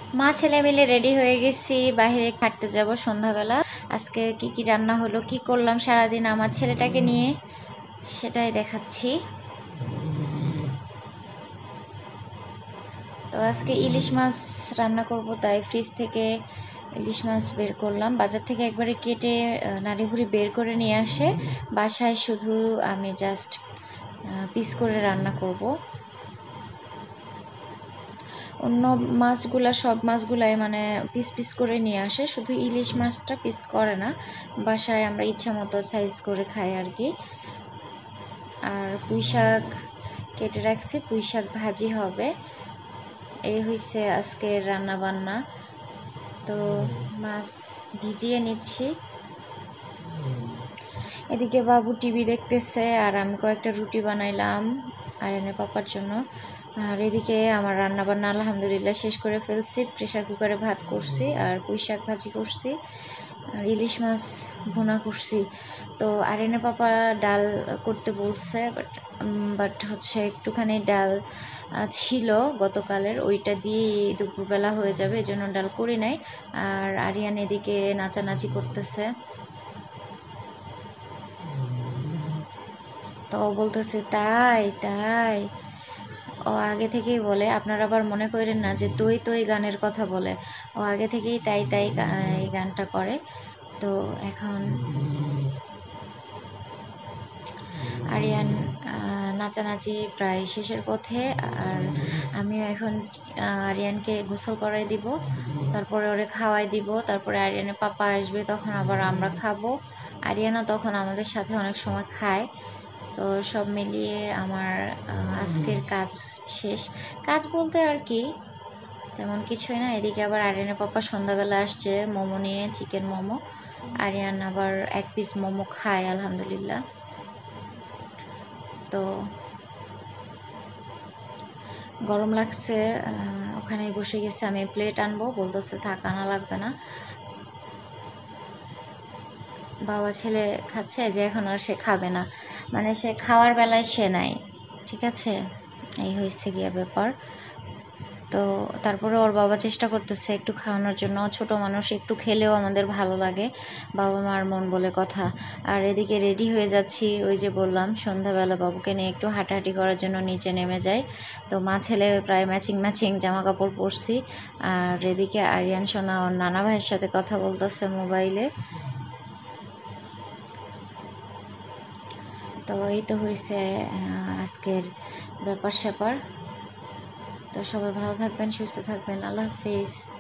মা ছেলে মিলে রেডি হয়ে গেছি, বাইরে হাঁটতে যাব সন্ধ্যাবেলা। আজকে কি কি রান্না হলো, কি করলাম সারাদিন আমার ছেলেটাকে নিয়ে, সেটাই দেখাচ্ছি। তো আজকে ইলিশ মাছ রান্না করব, তাই ফ্রিজ থেকে ইলিশ মাছ বের করলাম। বাজার থেকে একবারে কেটে নাড়িভুড়ি বের করে নিয়ে আসে বাসায়, শুধু আমি জাস্ট পিস করে রান্না করব। অন্য মাছগুলা, সব মাছগুলাই মানে পিস পিস করে নিয়ে আসে, শুধু ইলিশ মাছটা পিস করে না। বাসায় আমরা ইচ্ছা মতো সাইজ করে খাই আর কি। আর পুঁই শাক কেটে রাখছি, পুঁই শাক ভাজি হবে। এই হইছে আজকের রান্না বান্না। তো মাছ ভিজিয়ে নিচ্ছি। এদিকে বাবু টিভি দেখতেছে, আর আমি কয়েকটা রুটি বানাইলাম আরিয়ানের পাপার জন্য। আর এদিকে আমার রান্না বান্না আলহামদুলিল্লাহ শেষ করে ফেলছি। প্রেশার কুকারে ভাত করছি, আর পুঁই শাক ভাজি করছি, আর ইলিশ মাছ ভুনা করছি। তো আরিয়ানের পাপা ডাল করতে বলছে, বাট হচ্ছে একটুখানি ডাল ছিল গতকালের, ওইটা দিয়ে দুপুরবেলা হয়ে যাবে, এই জন্য ডাল করি নাই। আর আরিয়ান এদিকে নাচানাচি করতেছে। তো ও বলতেছে তাই তাই, ও আগে থেকেই বলে। আপনারা আবার মনে করেন না যে তুই তুই গানের কথা বলে, ও আগে থেকেই তাই তাই এই গানটা করে। তো এখন আরিয়ান নাচানাচি প্রায় শেষের পথে। আর আমিও এখন আরিয়ানকে গোসল করাই দিব, তারপরে ওরে খাওয়াই দিব, তারপরে আরিয়ানের পাপা আসবে, তখন আবার আমরা খাবো। আরিয়ানও তখন আমাদের সাথে অনেক সময় খায়। তো সব মিলিয়ে আমার আজকের কাজ শেষ। কাজ বলতে আর কি তেমন কিছুই না। এদিকে আবার আরিয়ানের পাপা সন্ধ্যাবেলা আসছে মোমো নিয়ে, চিকেন মোমো। আরিয়ান আবার এক পিস মোমো খায় আলহামদুলিল্লাহ। তো গরম লাগছে, ওখানে বসে গেছে। আমি প্লেট আনবো বলতেছে, থাক আনা লাগবে না। বাবা ছেলে খাচ্ছে, যে এখন আর সে খাবে না, মানে সে খাওয়ার বেলায় সে নাই, ঠিক আছে। এই হয়েছে গিয়া ব্যাপার। তো তারপরে ওর বাবা চেষ্টা করতেছে একটু খাওয়ানোর জন্য, ছোট মানুষ একটু খেলেও আমাদের ভালো লাগে, বাবা মার মন বলে কথা। আর এদিকে রেডি হয়ে যাচ্ছি, ওই যে বললাম সন্ধ্যাবেলা বাবুকে নিয়ে একটু হাঁটাহাঁটি করার জন্য নিচে নেমে যাই। তো মা ছেলে প্রায় ম্যাচিং ম্যাচিং জামা কাপড় পরছি। আর এদিকে আরিয়ান সোনা ওর নানা ভাইয়ের সাথে কথা বলতেছে মোবাইলে। তো এই তো হয়েছে আজকের ব্যাপার স্যাপার। তো সবাই ভালো থাকবেন, সুস্থ থাকবেন, আল্লাহ হাফিজ।